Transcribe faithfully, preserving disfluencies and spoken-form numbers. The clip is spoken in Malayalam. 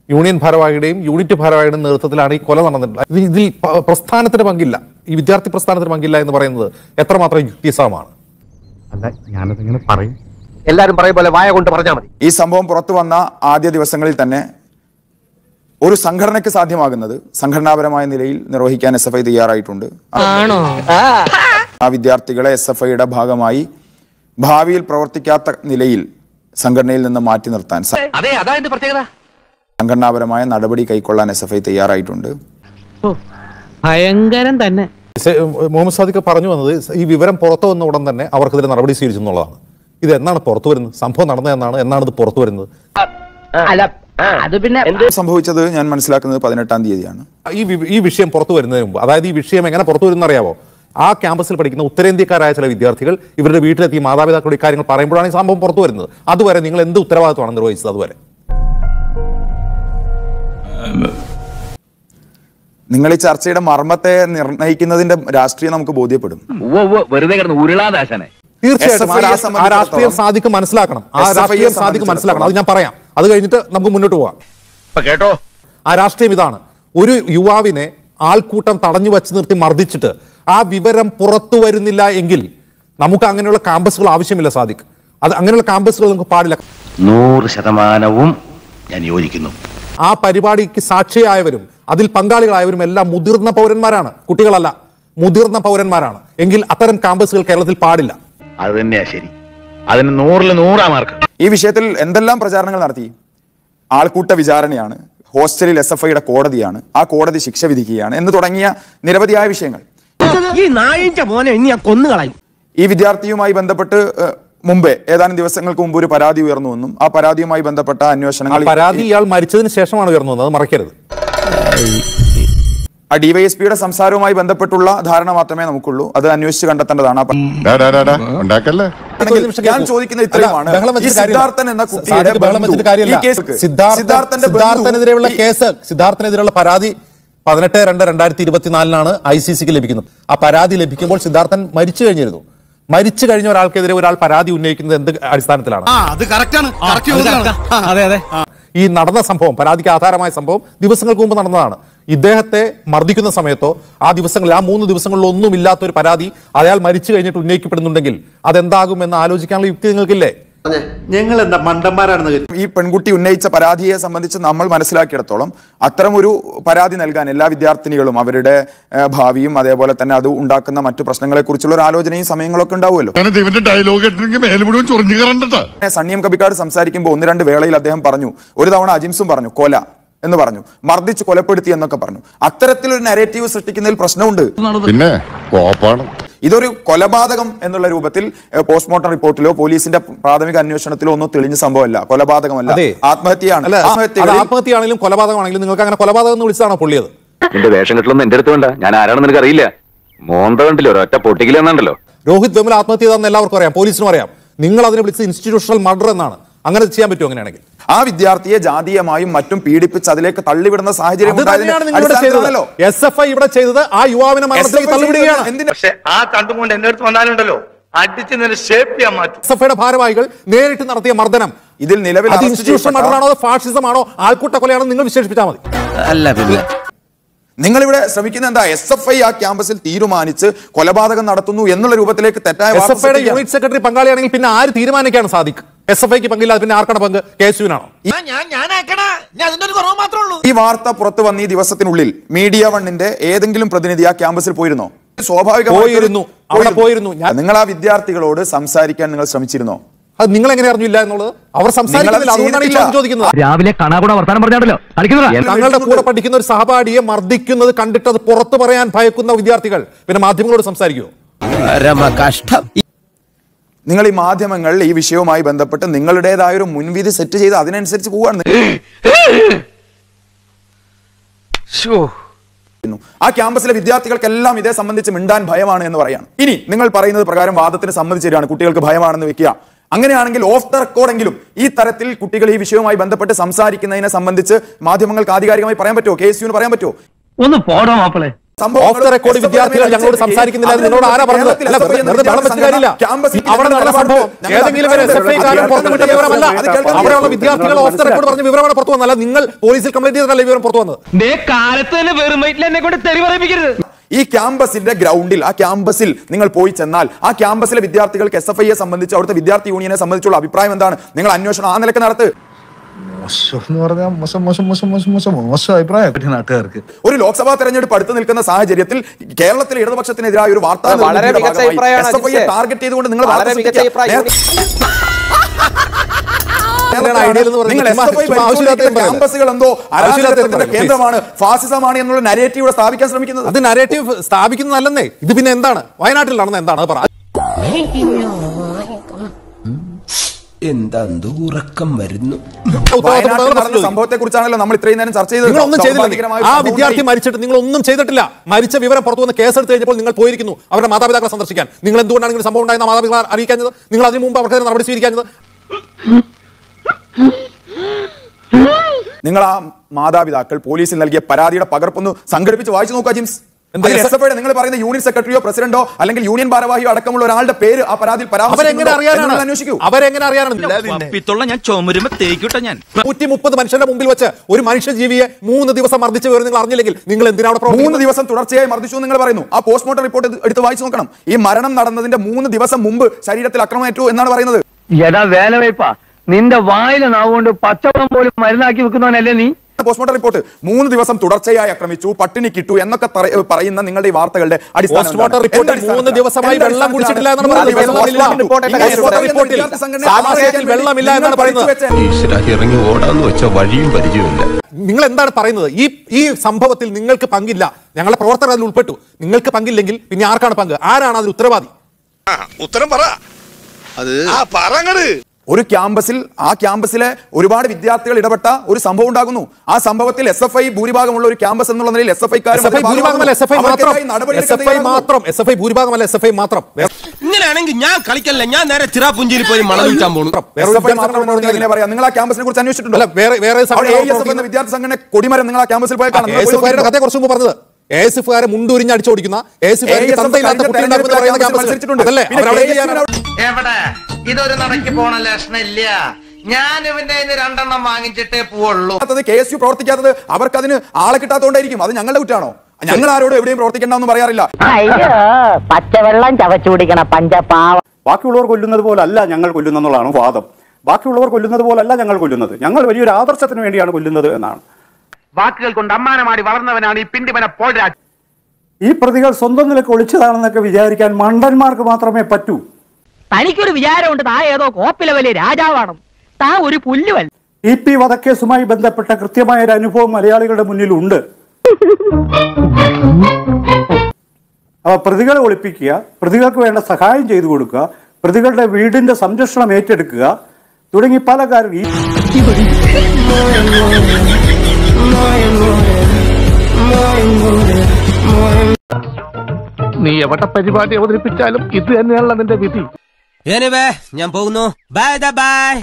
യൂണിയൻ ഭാരവാഹിയുടെയും യൂണിറ്റ് ഭാരവാഹിയുടെയും നേതൃത്വത്തിലാണ് ഈ കൊല നടന്നിട്ടുള്ളത്. ഇതിൽ പ്രസ്ഥാനത്തിന് പങ്കില്ല, ഈ വിദ്യാർത്ഥി പ്രസ്ഥാനത്തിന് പങ്കില്ല എന്ന് പറയുന്നത് എത്രമാത്രം യുക്തിസഹമാണ്? അല്ല, ഞാനതിങ്ങനെ പറയും, എല്ലാരും പറയും പോലെ വായ കൊണ്ട് പറഞ്ഞാൽ മതി. ഈ സംഭവം പുറത്തു വന്ന ആദ്യ ദിവസങ്ങളിൽ തന്നെ ഒരു സംഘടനയ്ക്ക് സാധ്യമാകുന്നത് സംഘടനാപരമായ നിലയിൽ നിർവഹിക്കാൻ എസ് എഫ് ഐ തയ്യാറായിട്ടുണ്ട്. ആ വിദ്യാർത്ഥികളെ എസ് എഫ് ഐയുടെ ഭാഗമായി ഭാവിയിൽ പ്രവർത്തിക്കാത്ത നിലയിൽ സംഘടനയിൽ നിന്ന് മാറ്റി നിർത്താൻ സംഘടനാപരമായ നടപടി കൈക്കൊള്ളാൻ എസ് എഫ് ഐ തയ്യാറായിട്ടുണ്ട്. ഭയങ്കരം തന്നെ. മുഹമ്മദ് സാദിഖ് പറഞ്ഞു വന്നത് ഈ വിവരം പുറത്തു വന്ന ഉടൻ തന്നെ അവർക്കെതിരെ നടപടി സ്വീകരിച്ചു എന്നുള്ളതാണ്. ഇത് എന്നാണ് പുറത്തു വരുന്നത്? സംഭവം നടന്നത് എന്നാണ് എന്നാണ് ഇത് പുറത്തു വരുന്നത്? അത് പിന്നെ സംഭവിച്ചത് ഞാൻ മനസ്സിലാക്കുന്നത് പതിനെട്ടാം തീയതിയാണ്. ഈ ഈ വിഷയം പുറത്തു വരുന്നതിന് മുമ്പ്, അതായത് ഈ വിഷയം എങ്ങനെ പുറത്തു വരുന്ന അറിയാവോ? ആ ക്യാമ്പസിൽ പഠിക്കുന്ന ഉത്തരേന്ത്യക്കാരായ ചില വിദ്യാർത്ഥികൾ ഇവരുടെ വീട്ടിലെത്തി മാതാപിതാക്കളുടെ കാര്യങ്ങൾ പറയുമ്പോഴാണ് ഈ സംഭവം പുറത്തു വരുന്നത്. അതുവരെ നിങ്ങൾ എന്ത് ഉത്തരവാദിത്വമാണ് നിർവഹിച്ചത്? അതുവരെ നിങ്ങൾ ഈ ചർച്ചയുടെ മർമ്മത്തെ നിർണ്ണയിക്കുന്നതിന്റെ രാഷ്ട്രീയം നമുക്ക് ബോധ്യപ്പെടും. തീർച്ചയായിട്ടും ആ രാഷ്ട്രീയം സാധിക്കും മനസ്സിലാക്കണം. ആ രാഷ്ട്രീയം സാധിക്കും മനസ്സിലാക്കണം. അത് ഞാൻ പറയാം. അത് കഴിഞ്ഞിട്ട് നമുക്ക് മുന്നോട്ട് പോവാം. കേട്ടോ, ആ രാഷ്ട്രീയം ഇതാണ്. ഒരു യുവാവിനെ ആൾക്കൂട്ടം തടഞ്ഞു വച്ച് നിർത്തി മർദ്ദിച്ചിട്ട് ആ വിവരം പുറത്തു വരുന്നില്ല എങ്കിൽ നമുക്ക് അങ്ങനെയുള്ള ക്യാമ്പസുകൾ ആവശ്യമില്ല. സാദിഖ്, അത് അങ്ങനെയുള്ള ക്യാമ്പസുകൾ നമുക്ക് പാടില്ല. നൂറ് ശതമാനവും ഞാൻ യോജിക്കുന്നു. ആ പരിപാടിക്ക് സാക്ഷിയായവരും അതിൽ പങ്കാളികളായവരും എല്ലാം മുതിർന്ന പൗരന്മാരാണ്, കുട്ടികളല്ല, മുതിർന്ന പൗരന്മാരാണ്. എങ്കിൽ അത്തരം ക്യാമ്പസുകൾ കേരളത്തിൽ പാടില്ല. അത് തന്നെയാ ശരി. അതിന് നൂറിൽ നൂറാ മാർക്ക്. ഈ വിഷയത്തിൽ എന്തെല്ലാം പ്രചാരണങ്ങൾ നടത്തി? ആൾക്കൂട്ട വിചാരണയാണ്, ഹോസ്റ്റലിൽ എസ് എഫ് ഐയുടെ കോടതിയാണ്, ആ കോടതി ശിക്ഷ വിധിക്കുകയാണ് എന്ന് തുടങ്ങിയ നിരവധിയായ വിഷയങ്ങൾ. ഈ വിദ്യാർത്ഥിയുമായി ബന്ധപ്പെട്ട് മുമ്പേ ഏതാനും ദിവസങ്ങൾക്ക് മുമ്പ് ഒരു പരാതി ഉയർന്നു വന്നും ആ പരാതിയുമായി ബന്ധപ്പെട്ട അന്വേഷണങ്ങൾ പരാതി ഇയാൾ മരിച്ചതിന് ശേഷമാണ് ഉയർന്നു വന്നത്, അത് മറക്കരുത്. ആ ഡിവൈഎസ്പിയുടെ സംസാരവുമായി ബന്ധപ്പെട്ടുള്ള ധാരണ മാത്രമേ നമുക്കുള്ളൂ. അത് അന്വേഷിച്ച് കണ്ടെത്തേണ്ടതാണ്. ഞാൻ ചോദിക്കുന്ന ഇത്രയുമാണ്, സിദ്ധാർത്ഥൻ എന്ന കുട്ടിയുടെ സിദ്ധാർത്ഥനെതിരെയുള്ള കേസ്, സിദ്ധാർത്ഥനെതിരെയുള്ള പരാതി പതിനെട്ട് രണ്ട് രണ്ടായിരത്തി ഇരുപത്തിനാലിനാണ് ഐ സി സിക്ക് ലഭിക്കുന്നത്. ആ പരാതി ലഭിക്കുമ്പോൾ സിദ്ധാർത്ഥൻ മരിച്ചു കഴിഞ്ഞിരുന്നു. മരിച്ചു കഴിഞ്ഞ ഒരാൾക്കെതിരെ ഒരാൾ പരാതി ഉന്നയിക്കുന്നത് എന്ത് അടിസ്ഥാനത്തിലാണ്? ഈ നടന്ന സംഭവം, പരാതിക്ക് ആധാരമായ സംഭവം ദിവസങ്ങൾക്ക് മുമ്പ് നടന്നതാണ്. ഇദ്ദേഹത്തെ മർദ്ദിക്കുന്ന സമയത്തോ ആ ദിവസങ്ങളിൽ, ആ മൂന്ന് ദിവസങ്ങളിൽ ഒന്നും ഇല്ലാത്തൊരു പരാതി അയാൾ മരിച്ചു കഴിഞ്ഞിട്ട് ഉന്നയിക്കപ്പെടുന്നുണ്ടെങ്കിൽ അതെന്താകുമെന്ന് ആലോചിക്കാനുള്ള യുക്തി നിങ്ങൾക്കില്ലേ? ഞങ്ങൾ എന്താ മണ്ടന്മാരാണെന്ന്. ഈ പെൺകുട്ടി ഉന്നയിച്ച പരാതിയെ സംബന്ധിച്ച് നമ്മൾ മനസ്സിലാക്കിയിടത്തോളം അത്തരമൊരു പരാതി നൽകാൻ എല്ലാ വിദ്യാർത്ഥിനികളും അവരുടെ ഭാവിയും അതേപോലെ തന്നെ അത് ഉണ്ടാക്കുന്ന മറ്റു പ്രശ്നങ്ങളെ കുറിച്ചുള്ള ഒരു ആലോചനയും സമയങ്ങളൊക്കെ ഉണ്ടാവുമല്ലോ. സണ്ണിയം കബിക്കാട് സംസാരിക്കുമ്പോൾ ഒന്ന് രണ്ട് വേളയിൽ അദ്ദേഹം പറഞ്ഞു, ഒരു തവണ അജിംസും പറഞ്ഞു കൊല എന്ന് പറഞ്ഞു, മർദ്ദിച്ച് കൊലപ്പെടുത്തി എന്നൊക്കെ പറഞ്ഞു. അത്തരത്തിലൊരു നരേറ്റീവ് സൃഷ്ടിക്കുന്നതിൽ പ്രശ്നമുണ്ട്. പിന്നെ ഇതൊരു കൊലപാതകം എന്നുള്ള രൂപത്തിൽ പോസ്റ്റ്മോർട്ടം റിപ്പോർട്ടിലോ പോലീസിന്റെ പ്രാഥമിക അന്വേഷണത്തിലോ ഒന്നും തെളിഞ്ഞ സംഭവമല്ല, കൊലപാതകമല്ല, ആത്മഹത്യയാണ്. ആത്മഹത്യയാണെങ്കിലും കൊലപാതകമാണെങ്കിലും നിങ്ങൾക്ക് അങ്ങനെ കൊലപാതകം എന്ന് വിളിച്ചതാണോ പൊള്ളിയത്? എന്റെ വേഷം കെട്ടലൊന്നും എന്റെ അടുത്ത് വേണ്ട, ഞാൻ ആരാണെന്ന് എനിക്ക് അറിയില്ല. മോന്ത കണ്ടില്ലോ, ഒരൊറ്റ പൊട്ടിക്കലെന്നുണ്ടല്ലോ. രോഹിത് വെമുല ആത്മഹത്യ ചെയ്തെന്ന് എല്ലാവർക്കും അറിയാം, പോലീസിനും അറിയാം. നിങ്ങൾ അതിനെ വിളിച്ചത് ഇൻസ്റ്റിറ്റ്യൂഷണൽ മർഡർ എന്നാണ്. അങ്ങനെ ചെയ്യാൻ പറ്റുമോ? അങ്ങനെയാണെങ്കിൽ ആ വിദ്യാർത്ഥിയെ ജാതീയമായും മറ്റും പീഡിപ്പിച്ച് അതിലേക്ക് തള്ളിവിടുന്ന സാഹചര്യം എസ് എഫ് ഐ ഇവിടെ ചെയ്തത് ആ യുവാവിനെ മരണത്തിലേക്ക് തള്ളിവിടുകയാണ്. പക്ഷേ ആ കണ്ടുകൊണ്ട് എന്റെ അടുത്ത് വന്നാലുണ്ടല്ലോ അടിച്ച് നിന്നെ ഷേപ്പ് ചെയ്യാൻ മാറ്റും. എസ് എഫ് ഐയുടെ ഭാരവാഹികൾ നേരിട്ട് നടത്തിയ മർദ്ദനം ഇതിൽ നിലവിൽ ഇൻസ്റ്റിറ്റ്യൂഷണൽ മർഡറാണോ ഫാഷിസമാണോ ആൾക്കൂട്ട കൊലയാണോ നിങ്ങൾ വിശേഷിപ്പിച്ചാൽ മതി. നിങ്ങളിവിടെ ശ്രമിക്കുന്ന എന്താ? എസ് എഫ് ഐ ആ ക്യാമ്പസിൽ തീരുമാനിച്ച് കൊലപാതകം നടത്തുന്നു എന്നുള്ള രൂപത്തിലേക്ക് തെറ്റായ എസ് എഫ് ഐയുടെ യൂണിറ്റ് സെക്രട്ടറി പങ്കാളിയാണെങ്കിൽ പിന്നെ ആര് തീരുമാനിക്കാണ്? സാദിഖ്, എസ് എഫ് ഐക്ക് പങ്കില്ലാതെ പിന്നെ ആർക്കാണ് പങ്ക്? കെ എസ് യുവിനാണോ? ഈ വാർത്ത പുറത്തു വന്ന ഈ ദിവസത്തിനുള്ളിൽ മീഡിയ വണ്ണിന്റെ ഏതെങ്കിലും പ്രതിനിധി ആ ക്യാമ്പസിൽ പോയിരുന്നോ? സ്വാഭാവികമായിരുന്നു, അവിടെ പോയിരുന്നു. നിങ്ങൾ ആ വിദ്യാർത്ഥികളോട് സംസാരിക്കാൻ നിങ്ങൾ ശ്രമിച്ചിരുന്നോ? അത് നിങ്ങൾ എങ്ങനെ അറിഞ്ഞില്ല എന്നുള്ളത്? അവർ സംസാരിക്കുന്നില്ല, അതുകൊണ്ടാണ് ഈ ചോദിക്കുന്നത്. രാവിലെ കാണാകൂടെ വർത്താനം പറഞ്ഞാണല്ലോ. തങ്ങളുടെ കൂടെ പഠിക്കുന്ന ഒരു സഹപാഠിയെ മർദ്ദിക്കുന്നത് കണ്ടിട്ട് അത് പുറത്തു പറയാൻ ഭയക്കുന്ന വിദ്യാർത്ഥികൾ പിന്നെ മാധ്യമങ്ങളോട് സംസാരിക്കുമോ? കഷ്ടം. നിങ്ങൾ ഈ മാധ്യമങ്ങൾ ഈ വിഷയവുമായി ബന്ധപ്പെട്ട് നിങ്ങളുടേതായ ഒരു മുൻവിധി സെറ്റ് ചെയ്ത് അതിനനുസരിച്ച് പോവുകയാണ്. ആ ക്യാമ്പസിലെ വിദ്യാർത്ഥികൾക്കെല്ലാം ഇതേ സംബന്ധിച്ച് മിണ്ടാൻ ഭയമാണ് എന്ന് പറയാണ്. ഇനി നിങ്ങൾ പറയുന്നത് പ്രകാരം വാദത്തിന് സമ്മതിച്ചു തരികയാണ്, കുട്ടികൾക്ക് ഭയമാണെന്ന് വെക്കുക. അങ്ങനെയാണെങ്കിൽ ഓഫ് ദ റെക്കോർഡെങ്കിലും ഈ തരത്തിൽ കുട്ടികൾ ഈ വിഷയവുമായി ബന്ധപ്പെട്ട് സംസാരിക്കുന്നതിനെ സംബന്ധിച്ച് മാധ്യമങ്ങൾക്ക് ആധികാരികമായി പറയാൻ പറ്റുമോ? കെ എസ് യുവിന് പറയാൻ പറ്റുമോ? ഒന്ന് പോടാ മാപ്പിളെ. ഓഫ് ദ റെക്കോർഡ് വിദ്യാർത്ഥികൾ ഞങ്ങളോട് സംസാരിക്കുന്നില്ല. നിങ്ങളോട് ആരാ പറഞ്ഞത്? അല്ല, വെറുതെ ബഹളം വെച്ചിട്ട് കാര്യമില്ല. അവിടെ നടന്ന സംഭവം ഏതെങ്കിലും ഒരു എസ് എഫ് ഐക്കാരൻ പുറത്തുവിട്ട വിവരമല്ല. അവിടെയുള്ള വിദ്യാർത്ഥികൾ ഓഫ് ദ റെക്കോർഡ് പറഞ്ഞ വിവരമാണ് പുറത്തു വന്നല്ല. നിങ്ങൾ പോലീസിൽ കംപ്ലൈന്റ് ചെയ്തിട്ടല്ല വിവരം പുറത്തു വന്നത്. ഈ ക്യാമ്പസിന്റെ ഗ്രൗണ്ടിൽ, ആ ക്യാമ്പസിൽ നിങ്ങൾ പോയി ചെന്നാൽ ആ ക്യാമ്പസിലെ വിദ്യാർത്ഥികൾക്ക് എസ് എഫ് ഐയെ സംബന്ധിച്ച്, അവിടുത്തെ വിദ്യാർത്ഥി യൂണിയനെ സംബന്ധിച്ചുള്ള അഭിപ്രായം എന്താണ്? നിങ്ങൾ അന്വേഷണം ആ നിലക്ക് നടത്ത്. ഒരു ലോക്സഭാ തെരഞ്ഞെടുപ്പ് അടുത്ത് നിൽക്കുന്ന സാഹചര്യത്തിൽ കേരളത്തിലെ ഇടതുപക്ഷത്തിനെതിരായ ഒരു വാർത്താ ടാർഗറ്റ് ചെയ്തുകൊണ്ട് നിങ്ങൾ ക്യാമ്പസുകൾ എന്തോ അരാജകത്വത്തിന്റെ കേന്ദ്രമാണ്, ഫാസിസമാണ് എന്നുള്ള നരേറ്റീവ് സ്ഥാപിക്കാൻ ശ്രമിക്കുന്നത്. അത് നരേറ്റീവ് സ്ഥാപിക്കുന്നതല്ലെന്നേ. ഇത് പിന്നെ എന്താണ്? വയനാട്ടിൽ നടന്ന എന്താണ്? അത് പറ. എന്താ ഉറക്കം വരുന്നു. സംഭവത്തെ കുറിച്ചാണല്ലോ നമ്മൾ ഇത്രയും നേരം ചർച്ച ചെയ്തത്. നിങ്ങളൊന്നും ചെയ്തില്ല. ആ വിദ്യാർത്ഥി മരിച്ചിട്ട് നിങ്ങൾ ഒന്നും ചെയ്തിട്ടില്ല. മരിച്ച വിവരം പുറത്തു വന്ന് കേസെടുത്ത് കഴിഞ്ഞപ്പോൾ നിങ്ങൾ പോയിരിക്കുന്നു അവരുടെ മാതാപിതാക്കളെ സന്ദർശിക്കാൻ. നിങ്ങൾ എന്തുകൊണ്ടാണ് ഇങ്ങനെ സംഭവം ഉണ്ടായിരുന്ന മാതാപിതാക്കളെ അറിയിക്കാഞ്ഞത്? നിങ്ങൾ അതിനു മുമ്പ് അവർക്ക് നടപടി സ്വീകരിക്കാഞ്ഞത്? നിങ്ങൾ ആ മാതാപിതാക്കൾ പോലീസിൽ നൽകിയ പരാതിയുടെ പകർപ്പൊന്ന് സംഘടിപ്പിച്ച് വായിച്ചു നോക്കുക ജിംസ്. നിങ്ങൾ പറയുന്ന യൂണിയൻ സെക്രട്ടറിയോ പ്രസിഡന്റോ അല്ലെങ്കിൽ യൂണിയൻ ഭാരവാഹിയോ അടക്കമുള്ള ഒരാളുടെ പേര് ആ പരാതിയിൽ അന്വേഷിക്കൂ. അവരെങ്ങനെ അറിയാനാണ്? നൂറ്റി മുപ്പത് മനുഷ്യരുടെ മുമ്പിൽ വെച്ച് ഒരു മനുഷ്യജീവിയെ മൂന്ന് ദിവസം മർദ്ദിച്ച വിവരം നിങ്ങൾ അറിഞ്ഞില്ലെങ്കിൽ നിങ്ങൾ എന്തിനാണ്? മൂന്ന് ദിവസം തുടർച്ചയായി മർദ്ദിച്ചു നിങ്ങൾ പറയുന്നു. ആ പോസ്റ്റ്മോർട്ടം റിപ്പോർട്ട് എടുത്ത് വായിച്ചു നോക്കണം. ഈ മരണം നടന്നതിന്റെ മൂന്ന് ദിവസം മുമ്പ് ശരീരത്തിൽ ആക്രമണമേറ്റു എന്നാണ് പറയുന്നത്. നിന്റെ വായിലെ നാവുകൊണ്ട് പച്ചവെള്ളം പോലും മരുന്നാക്കി വെക്കുന്നവനല്ലേ നീ? പോസ്റ്റ്മോർട്ടം റിപ്പോർട്ട് മൂന്ന് ദിവസം തുടർച്ചയായി ആക്രമിച്ചു, പട്ടിണി കിട്ടു എന്നൊക്കെ പറയുന്ന നിങ്ങളുടെ ഈ വാർത്തകളുടെ അടിസ്ഥാനം മൂന്ന് ദിവസമായി വെള്ളം കുടിച്ചിട്ടില്ല എന്നാണ് ഇറങ്ങി ഓടാന്ന് വെച്ച വഴിയും പരിചയമില്ല. നിങ്ങൾ എന്താണ് പറയുന്നത്? ഈ ഈ സംഭവത്തിൽ നിങ്ങൾക്ക് പങ്കില്ല. ഞങ്ങളുടെ പ്രവർത്തകർ അതിൽ ഉൾപ്പെട്ടു. നിങ്ങൾക്ക് പങ്കില്ലെങ്കിൽ പിന്നെ ആർക്കാണ് പങ്ക്? ആരാണ് അതിൽ ഉത്തരവാദി? ഉത്തരം പറ. അത് ഒരു ക്യാമ്പസിൽ, ആ ക്യാമ്പസിലെ ഒരുപാട് വിദ്യാർത്ഥികൾ ഇടപെട്ട ഒരു സംഭവം ഉണ്ടാകുന്നു. ആ സംഭവത്തിൽ എസ് എഫ് ഐ ഭൂരിഭാഗമുള്ള ഒരു ക്യാമ്പസ് എന്നുള്ള നിലയിൽ എസ് എഫ് ഐ ഇങ്ങനെയാണെങ്കിൽ ഞാൻ കളിക്കല്ല, ഞാൻ നേരെ ചിറാപുഞ്ചിയിൽ പോയി മണം വിൽക്കാൻ പോകുന്നു. നിങ്ങൾ ആ ക്യാമ്പസിനെ കുറിച്ച് അന്വേഷിച്ചിട്ടുണ്ടല്ലോ? വിദ്യാർത്ഥി സംഘടന കൊടിമരം നിങ്ങൾ ആ ക്യാമ്പസിൽ പോയി കാണാം. കഥയെ കുറച്ച് മുമ്പ് പറഞ്ഞത് എ എസ് എഫുകാരെ മുണ്ടൂരിഞ്ഞ് അടിച്ചോടിക്കുന്ന ഇതൊരു നടക്ക് പോണ ലക്ഷണില്ല. ഞാൻ ഇവന്റെ രണ്ടെണ്ണം വാങ്ങിച്ചിട്ടേ പോവുള്ളൂ. കെ എസ് യു പ്രവർത്തിക്കാത്തത് അവർക്ക് അതിന് ആളെ കിട്ടാത്തോണ്ടായിരിക്കും. അത് ഞങ്ങളുടെ കുറ്റാണോ? ഞങ്ങൾ ആരോടും എവിടെയും പ്രവർത്തിക്കണ്ടെന്ന് പറയാറില്ല. പച്ചവെള്ളം ചവച്ചു കുടിക്കണ പഞ്ചപാവ. ബാക്കിയുള്ളവർ കൊല്ലുന്നത് പോലല്ല ഞങ്ങൾ കൊല്ലുന്നതാണ് വാദം. ബാക്കിയുള്ളവർ കൊല്ലുന്നത് പോലല്ല ഞങ്ങൾ കൊല്ലുന്നത്. ഞങ്ങൾ വലിയൊരു ആദർശത്തിന് വേണ്ടിയാണ് കൊല്ലുന്നത് എന്നാണ്. വാക്കുകൾ കൊണ്ട് അമ്മാനമാടി വളർന്നവനാണ് ഈ പിണ്ടിമന പോൾരാജ്. ഈ പ്രതികൾ സ്വന്തം നിലക്ക് ഒളിച്ചതാണെന്നൊക്കെ വിചാരിക്കാൻ മണ്ടന്മാർക്ക് മാത്രമേ പറ്റൂ. തനിക്കൊരു വിചാരമുണ്ട് താ ഏതോ കോപ്പിലെ വലിയ രാജാവാണ്, താ ഒരു പുല്ലുവല്ല. ഇ പി വധക്കേസുമായി ബന്ധപ്പെട്ട കൃത്യമായ ഒരു അനുഭവം മലയാളികളുടെ മുന്നിലുണ്ട്. അവ പ്രതികളെ ഒളിപ്പിക്കുക, പ്രതികൾക്ക് വേണ്ട സഹായം ചെയ്തു കൊടുക്കുക, പ്രതികളുടെ വീടിന്റെ സംരക്ഷണം ഏറ്റെടുക്കുക തുടങ്ങി പല കാര്യങ്ങളും. നീ എവിടെ പരിപാടി അവതരിപ്പിച്ചാലും ഇത് തന്നെയാണല്ലോ നിന്റെ വിധി. ഞാൻ പോകുന്നു. Bye by.